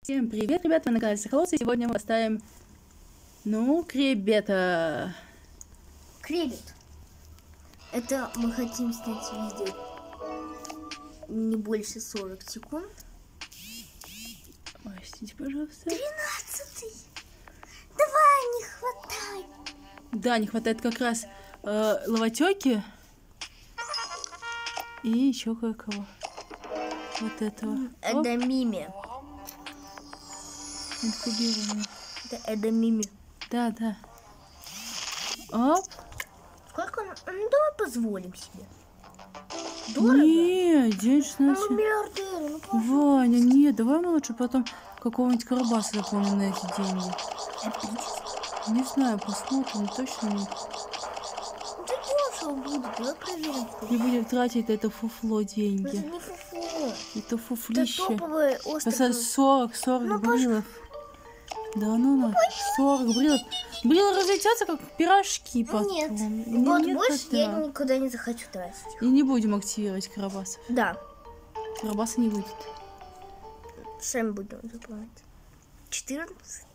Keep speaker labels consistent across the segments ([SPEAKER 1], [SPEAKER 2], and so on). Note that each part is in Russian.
[SPEAKER 1] Всем привет, ребята, вы на канале Сахалос, и сегодня мы поставим, кребета.
[SPEAKER 2] Кребет. Это мы хотим снять видео не больше 40 секунд.
[SPEAKER 1] Простите, пожалуйста.
[SPEAKER 2] 13-й. Давай, не хватает.
[SPEAKER 1] Да, не хватает как раз лаватёки и еще кое-кого. Вот этого.
[SPEAKER 2] Это мими.
[SPEAKER 1] Инкубированный.
[SPEAKER 2] Это мими.
[SPEAKER 1] Да, да. Оп.
[SPEAKER 2] Сколько? Ну, давай позволим себе. Дорого?
[SPEAKER 1] Не, денежная.
[SPEAKER 2] Ну, миллиардеры,
[SPEAKER 1] Ваня, нет, давай мы лучше потом какого-нибудь карабаса заполним на эти деньги. Не знаю, посмотрим, точно нет.
[SPEAKER 2] Да дешево будет, давай проверим.
[SPEAKER 1] Не будем тратить это фуфло
[SPEAKER 2] Это
[SPEAKER 1] деньги.
[SPEAKER 2] не фуфло.
[SPEAKER 1] Это фуфлище.
[SPEAKER 2] Это топовый остров.
[SPEAKER 1] Это 40 брилов. Да ну нафиг, 40 брилов. Брилы разлетятся, как пирожки потом.
[SPEAKER 2] Нет,
[SPEAKER 1] Нет,
[SPEAKER 2] вот
[SPEAKER 1] нет,
[SPEAKER 2] больше
[SPEAKER 1] да.
[SPEAKER 2] я никуда не захочу тратить.
[SPEAKER 1] И не будем активировать карабасов.
[SPEAKER 2] Да,
[SPEAKER 1] Карабаса не выйдет.
[SPEAKER 2] сами будем заполнять. 14.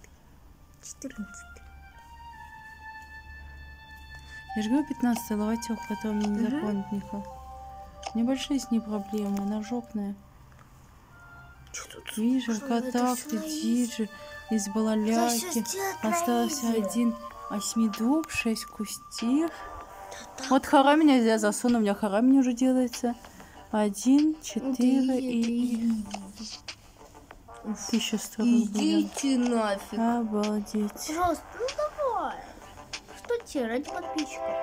[SPEAKER 1] Я же говорю, 15-й ловотек, который мне не заполнит никак. Небольшие с ней проблемы, она жопная. Вижу, контакты, диджи, из балаляки. Остался один осьмидуб, 6 кустив. Вот харами нельзя засуну, у меня харами уже делается. 1, 4 и 1100 рублей.
[SPEAKER 2] Идите нафиг.
[SPEAKER 1] Обалдеть.
[SPEAKER 2] Пожалуйста, ну давай. Что тебе, ради подписчиков?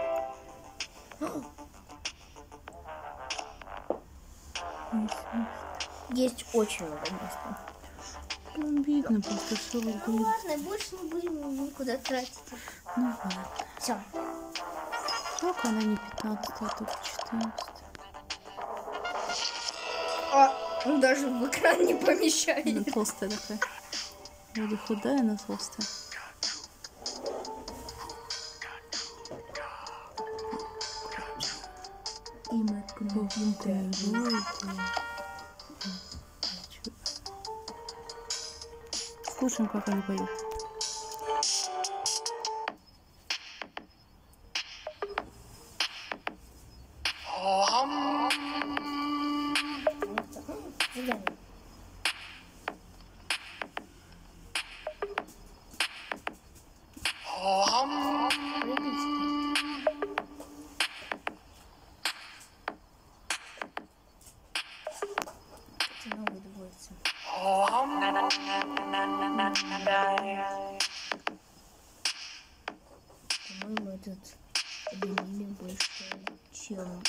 [SPEAKER 2] Есть очень много места.
[SPEAKER 1] Обидно, просто 40
[SPEAKER 2] Ну
[SPEAKER 1] будет.
[SPEAKER 2] ладно, больше не будем никуда тратить.
[SPEAKER 1] Ну ладно.
[SPEAKER 2] Все.
[SPEAKER 1] Сколько она не 15, а только 14.
[SPEAKER 2] Он даже в экран не
[SPEAKER 1] Она
[SPEAKER 2] помещает.
[SPEAKER 1] толстая такая. Вроде худая, но толстая.
[SPEAKER 2] И мы откроем.
[SPEAKER 1] Слушаем, как они поют.
[SPEAKER 2] По-моему, этот мими больше, чем...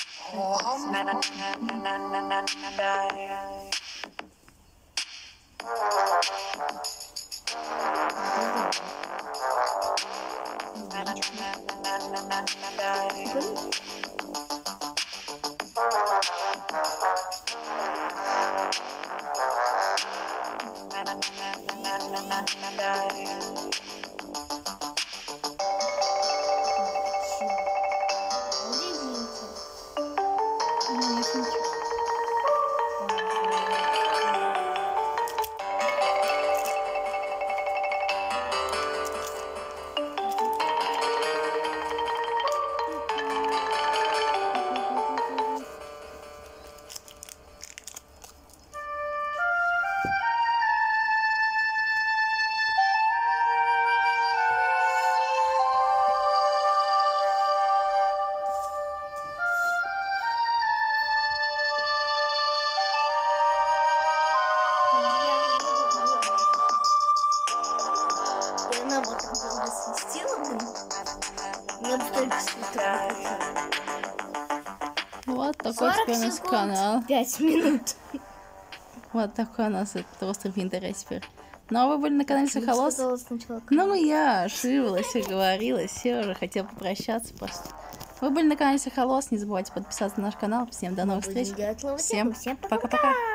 [SPEAKER 2] Вот такой теперь у нас канал. 5 минут.
[SPEAKER 1] Вот такой у нас этот остров янтаря теперь. Ну а вы были на канале Сахалос?
[SPEAKER 2] Сначала
[SPEAKER 1] Ну я ошиблась и говорила, все уже хотела попрощаться просто. Вы были на канале Сахалос, не забывайте подписаться на наш канал. Всем до новых встреч. Всем пока-пока.